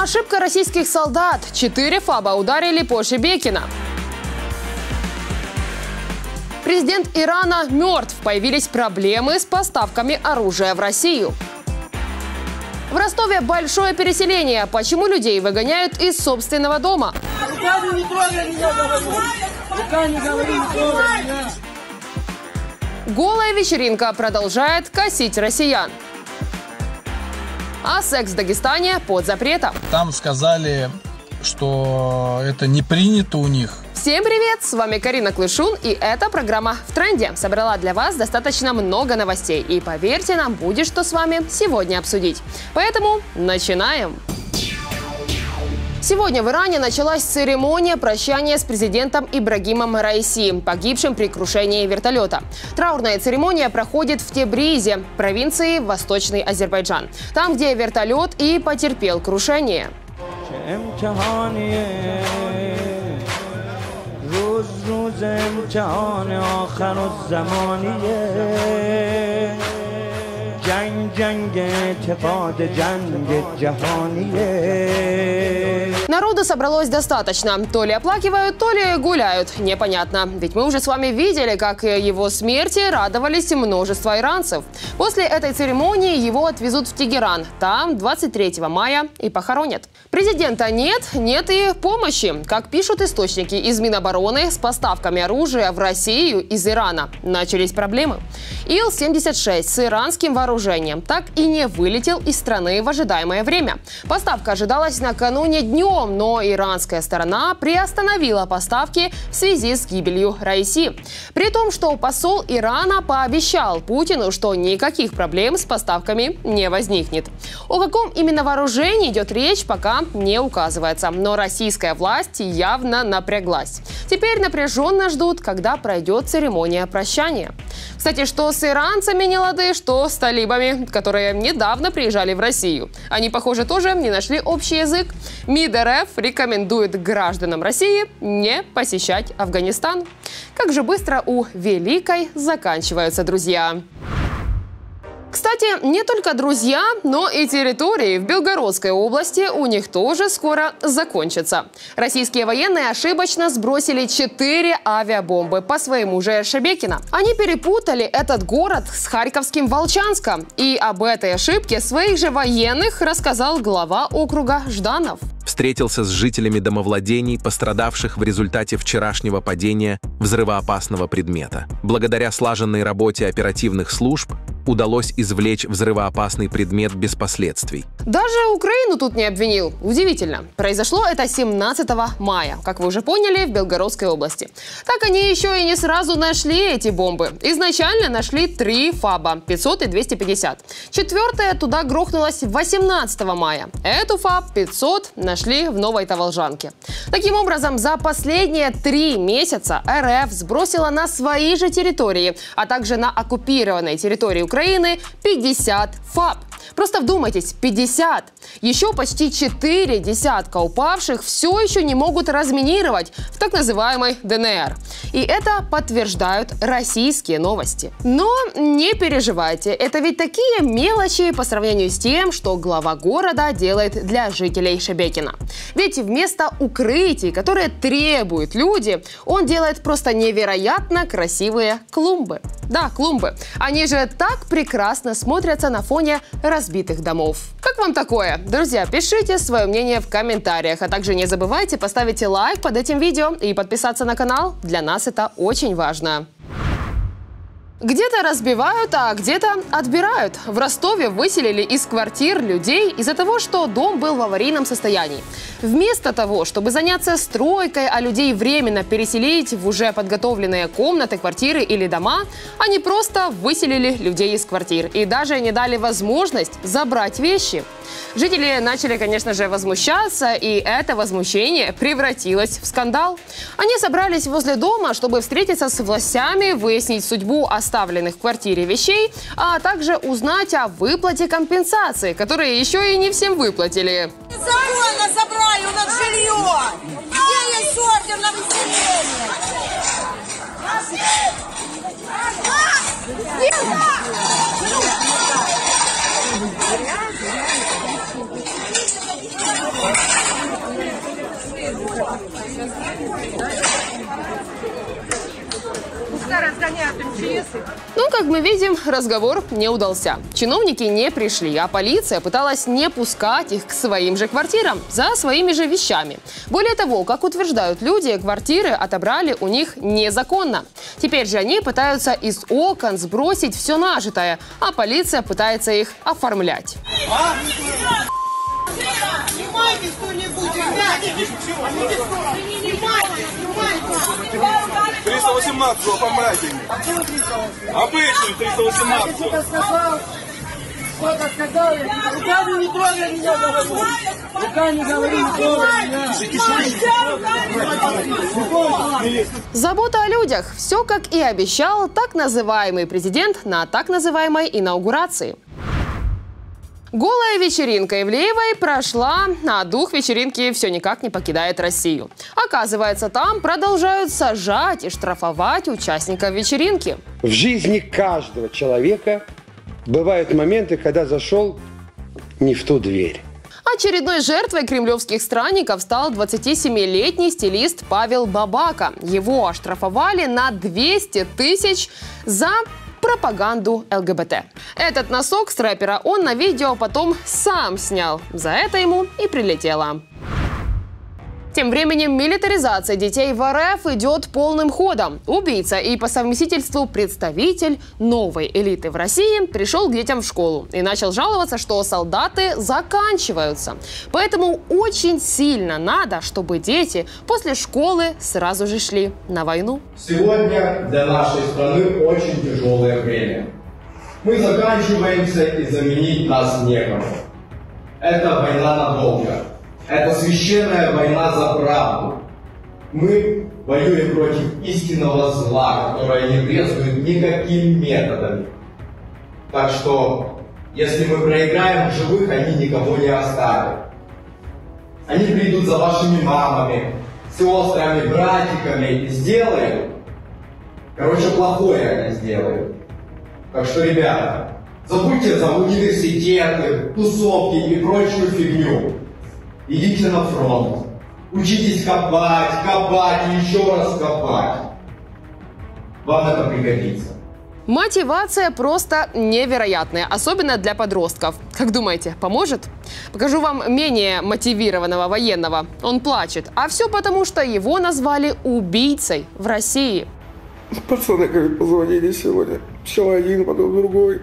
Ошибка российских солдат. 4 ФАБа ударили по Шебекино. Президент Ирана мертв. Появились проблемы с поставками оружия в Россию. В Ростове большое переселение. Почему людей выгоняют из собственного дома? Голая вечеринка продолжает косить россиян. А секс в Дагестане под запретом. Там сказали, что это не принято у них. Всем привет! С вами Карина Клышун, и эта программа «В тренде». Собрала для вас достаточно много новостей. И поверьте, нам будет что с вами сегодня обсудить. Поэтому начинаем! Сегодня в Иране началась церемония прощания с президентом Ибрагимом Раиси, погибшим при крушении вертолета. Траурная церемония проходит в Тебризе, провинции Восточный Азербайджан, там, где вертолет и потерпел крушение. Народу собралось достаточно. То ли оплакивают, то ли гуляют. Непонятно. Ведь мы уже с вами видели, как его смерти радовались множество иранцев. После этой церемонии его отвезут в Тегеран. Там 23 мая и похоронят. Президента нет и помощи. Как пишут источники из Минобороны, с поставками оружия в Россию из Ирана начались проблемы. Ил-76 с иранским вооружением так и не вылетел из страны в ожидаемое время. Поставка ожидалась накануне днем, но иранская сторона приостановила поставки в связи с гибелью Раиси. При том, что посол Ирана пообещал Путину, что никаких проблем с поставками не возникнет. О каком именно вооружении идет речь, пока не указывается. Но российская власть явно напряглась. Теперь напряженно ждут, когда пройдет церемония прощания. Кстати, что с иранцами не лады, что с талибами, которые недавно приезжали в Россию. Они, похоже, тоже не нашли общий язык. МИД РФ рекомендует гражданам России не посещать Афганистан. Как же быстро у Великой заканчиваются друзья. Кстати, не только друзья, но и территории в Белгородской области у них тоже скоро закончатся. Российские военные ошибочно сбросили 4 авиабомбы по своему же Шебекино. Они перепутали этот город с харьковским Волчанском. И об этой ошибке своих же военных рассказал глава округа Жданов. Встретился с жителями домовладений, пострадавших в результате вчерашнего падения взрывоопасного предмета. Благодаря слаженной работе оперативных служб удалось извлечь взрывоопасный предмет без последствий. Даже Украину тут не обвинил. Удивительно. Произошло это 17 мая, как вы уже поняли, в Белгородской области. Так они еще и не сразу нашли эти бомбы. Изначально нашли 3 ФАБа, 500 и 250. 4-я туда грохнулась 18 мая. Эту ФАБ 500 нашли в Новой Таволжанке. Таким образом, за последние 3 месяца РФ сбросила на свои же территории, а также на оккупированной территории Украины 50 ФАБ. Просто вдумайтесь, 50. Еще почти 4 десятка упавших все еще не могут разминировать в так называемой ДНР. И это подтверждают российские новости. Но не переживайте, это ведь такие мелочи по сравнению с тем, что глава города делает для жителей Шебекино. Ведь вместо укрытий, которые требуют люди, он делает просто невероятно красивые клумбы. Да, клумбы. Они же так прекрасно смотрятся на фоне разбитых домов. Как вам такое? Друзья, пишите свое мнение в комментариях, а также не забывайте поставить лайк под этим видео и подписаться на канал. Для нас это очень важно. Где-то разбивают, а где-то отбирают. В Ростове выселили из квартир людей из-за того, что дом был в аварийном состоянии. Вместо того, чтобы заняться стройкой, а людей временно переселить в уже подготовленные комнаты, квартиры или дома, они просто выселили людей из квартир и даже не дали возможность забрать вещи. Жители начали, конечно же, возмущаться, и это возмущение превратилось в скандал. Они собрались возле дома, чтобы встретиться с властями, выяснить судьбу оставленных в квартире вещей, а также узнать о выплате компенсации, которые еще и не всем выплатили. Незаконно забрали у нас жилье! Где есть ордер на выселение? охраняют интересы. Ну, как мы видим, разговор не удался. Чиновники не пришли, а полиция пыталась не пускать их к своим же квартирам за своими же вещами. Более того, как утверждают люди, квартиры отобрали у них незаконно. Теперь же они пытаются из окон сбросить все нажитое, а полиция пытается их оформлять. Снимайте что-нибудь, ребята! 318 оформляйте. Обычный 318. Сколько сказал, руками не трогай меня, говорю. Руками говорю, не трогай меня. Забота о людях. Все, как и обещал так называемый президент на так называемой инаугурации. Голая вечеринка Ивлеевой прошла, а дух вечеринки все никак не покидает Россию. Оказывается, там продолжают сажать и штрафовать участников вечеринки. В жизни каждого человека бывают моменты, когда зашел не в ту дверь. Очередной жертвой кремлевских странников стал 27-летний стилист Павел Бабака. Его оштрафовали на 200 тысяч за пропаганду ЛГБТ. Этот носок с рэпера он на видео потом сам снял. За это ему и прилетело. Тем временем милитаризация детей в РФ идет полным ходом. Убийца и по совместительству представитель новой элиты в России пришел к детям в школу и начал жаловаться, что солдаты заканчиваются. Поэтому очень сильно надо, чтобы дети после школы сразу же шли на войну. Сегодня для нашей страны очень тяжелое время. Мы заканчиваемся и заменить нас некому. Это война надолго. Это священная война за правду. Мы воюем против истинного зла, которое не брезгует никакими методами. Так что, если мы проиграем в живых, они никого не оставят. Они придут за вашими мамами, сестрами, братиками и сделают. Короче, плохое они сделают. Так что, ребята, забудьте за университеты, тусовки и прочую фигню. Идите на фронт. Учитесь копать, копать и еще раз копать. Вам это пригодится. Мотивация просто невероятная, особенно для подростков. Как думаете, поможет? Покажу вам менее мотивированного военного. Он плачет. А все потому, что его назвали убийцей в России. Пацаны, говорит, позвонили сегодня. Сначала один, потом другой.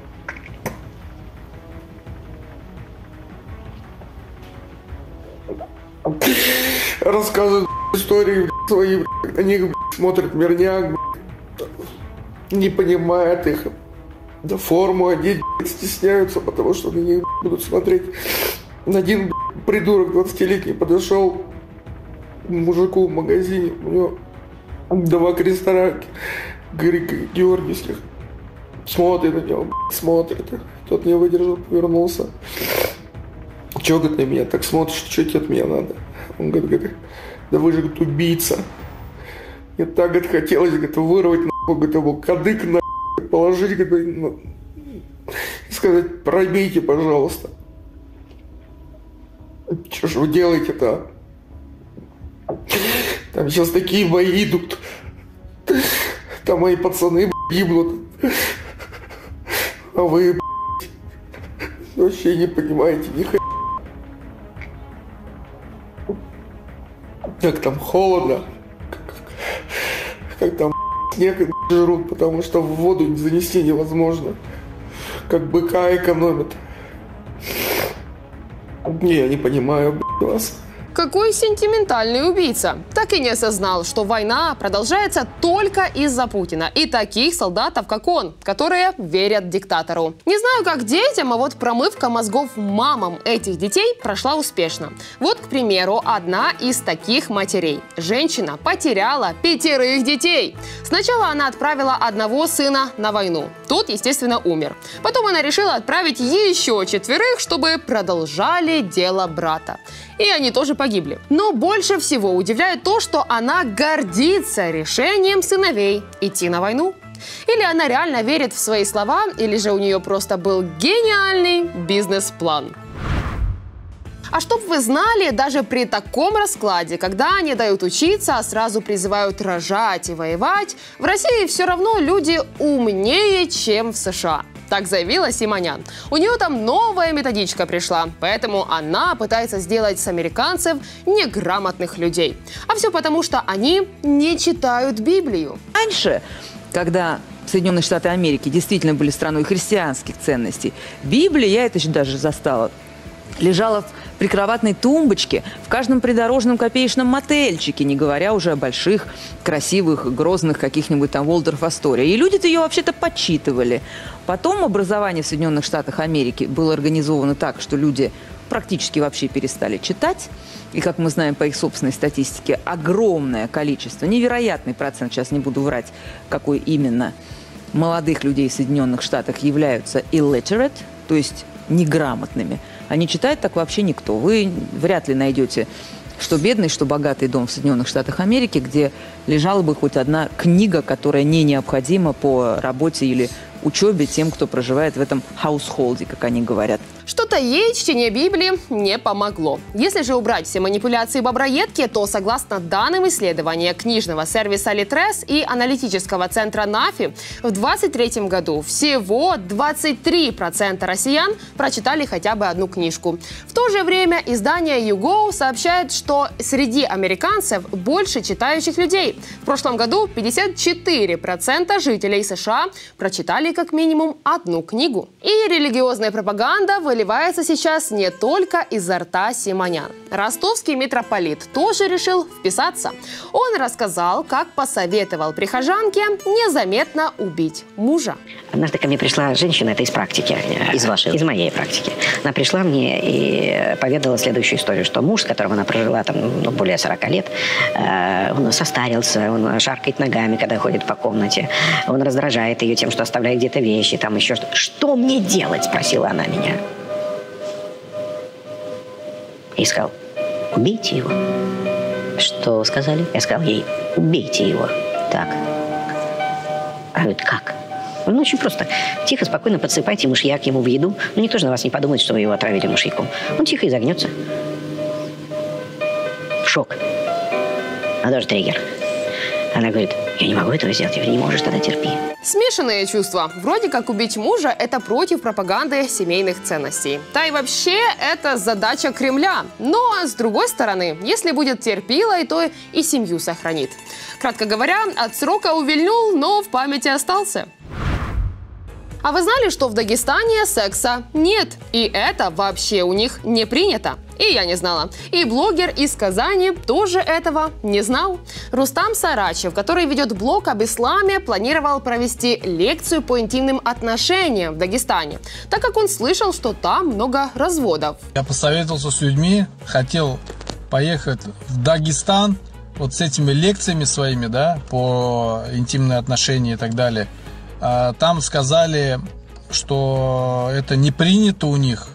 Рассказывают истории свои, на них смотрят мирняк, не понимают их. Да форму одеть стесняются, потому что на них будут смотреть. Один придурок 20-летний подошел к мужику в магазине, у него 2 креста георгиевских. Смотрит на него, смотрит. Тот не выдержал, повернулся. Чего, говорит, на меня так смотришь, что тебе от меня надо? Он говорит, да вы же, говорит, убийца. Мне так, говорит, хотелось, говорит, вырвать, нахуй, говорит, его кадык, нахуй, положить, говорит, и сказать, пробейте, пожалуйста. Что ж вы делаете-то? Там сейчас такие бои идут. Там мои пацаны, гибнут. А вы, вообще не понимаете ни хрена. Как там холодно, как там снег жрут, потому что в воду занести невозможно. Как быка экономят. Я не понимаю вас. Какой сентиментальный убийца. Так и не осознал, что война продолжается только из-за Путина и таких солдатов, как он, которые верят диктатору. Не знаю, как детям, а вот промывка мозгов мамам этих детей прошла успешно. Вот, к примеру, одна из таких матерей. Женщина потеряла 5 детей. Сначала она отправила одного сына на войну. Тот, естественно, умер. Потом она решила отправить еще 4, чтобы продолжали дело брата. И они тоже погибли. Но больше всего удивляет то, что она гордится решением сыновей идти на войну. Или она реально верит в свои слова, или же у нее просто был гениальный бизнес-план. А чтоб вы знали, даже при таком раскладе, когда не дают учиться, а сразу призывают рожать и воевать, в России все равно люди умнее, чем в США. Так заявила Симонян. У нее там новая методичка пришла, поэтому она пытается сделать с американцев неграмотных людей. А все потому, что они не читают Библию. Раньше, когда Соединенные Штаты Америки действительно были страной христианских ценностей, Библия, я это еще даже застала, лежала в прикроватной тумбочке в каждом придорожном копеечном мотельчике, не говоря уже о больших, красивых, грозных каких-нибудь там Уолдорф Астория. И люди-то ее вообще-то подсчитывали. Потом образование в Соединенных Штатах Америки было организовано так, что люди практически вообще перестали читать. И, как мы знаем по их собственной статистике, огромное количество, невероятный процент, сейчас не буду врать, какой именно, молодых людей в Соединенных Штатах являются illiterate, то есть неграмотными. А не читает так вообще никто. Вы вряд ли найдете что бедный, что богатый дом в Соединенных Штатах Америки, где лежала бы хоть одна книга, которая не необходима по работе или учебе тем, кто проживает в этом хаусхолде, как они говорят. Что-то ей чтение Библии не помогло. Если же убрать все манипуляции боброедки, то, согласно данным исследования книжного сервиса Litres и аналитического центра НАФИ, в 2023 году всего 23% россиян прочитали хотя бы одну книжку. В то же время издание YouGo сообщает, что среди американцев больше читающих людей. В прошлом году 54% жителей США прочитали как минимум одну книгу. И религиозная пропаганда выливается сейчас не только изо рта Симонян. Ростовский митрополит тоже решил вписаться. Он рассказал, как посоветовал прихожанке незаметно убить мужа. Однажды ко мне пришла женщина, это из практики. Из вашей? Из моей практики. Она пришла мне и поведала следующую историю, что муж, с которым она прожила там, более 40 лет, он состарился, он шаркает ногами, когда ходит по комнате, он раздражает ее тем, что оставляет где-то вещи, там еще что-то. Что мне делать? Спросила она меня. И сказал, убейте его. Что сказали? Я сказал ей, убейте его. Так. Она говорит, как? Ну, очень просто. Тихо, спокойно подсыпайте мышьяк ему в еду. Ну, никто же на вас не подумает, что вы его отравили мышьяком. Он тихо изогнется. Шок. А даже триггер. Она говорит, я не могу этого сделать. Я говорю, не можешь, тогда терпи. Смешанные чувства. Вроде как убить мужа – это против пропаганды семейных ценностей. Да и вообще, это задача Кремля. Но, с другой стороны, если будет терпилой, то и семью сохранит. Кратко говоря, от срока увильнул, но в памяти остался. А вы знали, что в Дагестане секса нет? И это вообще у них не принято. И я не знала. И блогер из Казани тоже этого не знал. Рустам Сарачев, который ведет блог об исламе, планировал провести лекцию по интимным отношениям в Дагестане, так как он слышал, что там много разводов. Я посоветовался с людьми, хотел поехать в Дагестан вот с этими лекциями своими, да, по интимным отношениям и так далее. Там сказали, что это не принято у них.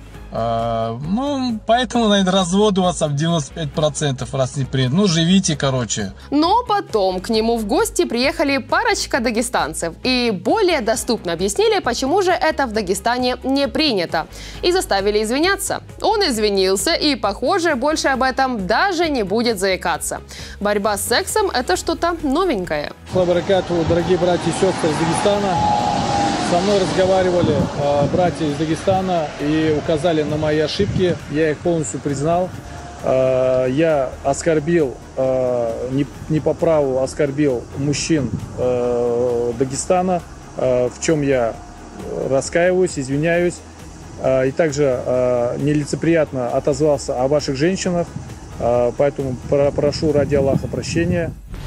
Ну, поэтому, наверное, развод у вас в 95%, раз не принято. Ну, живите, короче. Но потом к нему в гости приехали парочка дагестанцев и более доступно объяснили, почему же это в Дагестане не принято. И заставили извиняться. Он извинился и, похоже, больше об этом даже не будет заикаться. Борьба с сексом – это что-то новенькое. Дорогие братья и сестры из Дагестана. Со мной разговаривали братья из Дагестана и указали на мои ошибки. Я их полностью признал. Я оскорбил, не по праву оскорбил мужчин Дагестана, в чем я раскаиваюсь, извиняюсь. И также нелицеприятно отозвался о ваших женщинах. Поэтому прошу ради Аллаха прощения.